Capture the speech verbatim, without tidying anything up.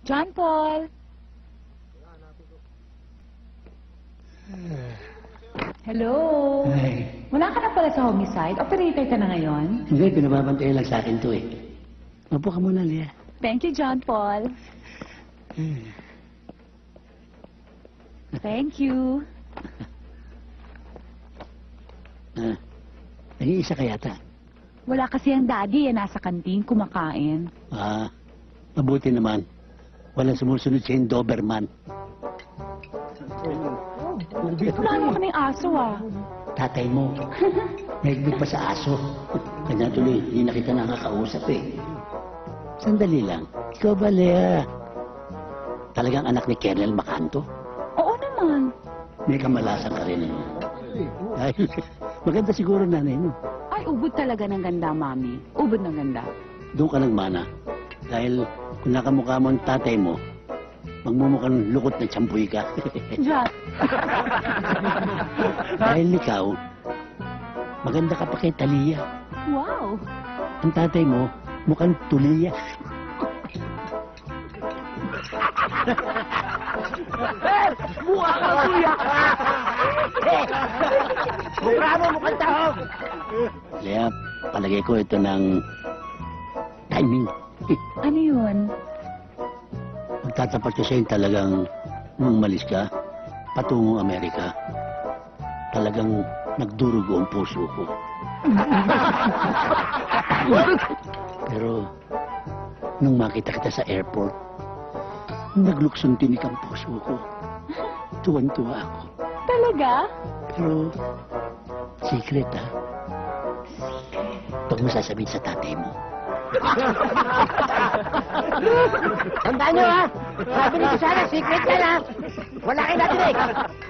John Paul. Hello. Ay, Wala ka na pala sa homicide? Operator ka na ngayon? hindi, pinababantayan lang sa akin to eh. Mapo ka muna, Lia. Thank you, John Paul. Thank you. Ah, nag-iisa ka yata. Wala kasi ang daddy eh, nasa kantin, kumakain. Ah, mabuti naman. Walang sumusunod sa'yo yung Doberman. Wala naman kaming aso ah. Tatay mo. Naigdig pa sa aso. Kanya tuloy, hindi na kita nakakausap eh. Sandali lang. Ikaw ba, Lea? Talagang anak ni Colonel Macanto? Oo naman. May kamalasan ka rin eh. Ay, maganda siguro nanay mo. Ay, ubod talaga ng ganda, mami. Ubod ng ganda. Doon ka nagmana. Dahil kung nakamukha mo ang tatay mo, magmumukhang lukot na tsampuy ka. John. Dahil ikaw, maganda ka pa kay Talia. Wow. Ang tatay mo, mukhang tulya. Mukha kang tulya! Mukha mo mukhang tahong! Kaya palagay ko ito ng timing. Ano yun? Magtatapat ko sa'yo talagang nung umalis ka, patungong Amerika, talagang nagdurugo ang puso ko. Pero nung makita kita sa airport, nagluksong tinik ang puso ko. Tuwan-tuwa ako. Talaga? Pero secret ha. Huwag mo sasabihin sa tatay mo. Tandaan nyo ha! Sabi nito sana, secret yan ha! Wala kayo natinig!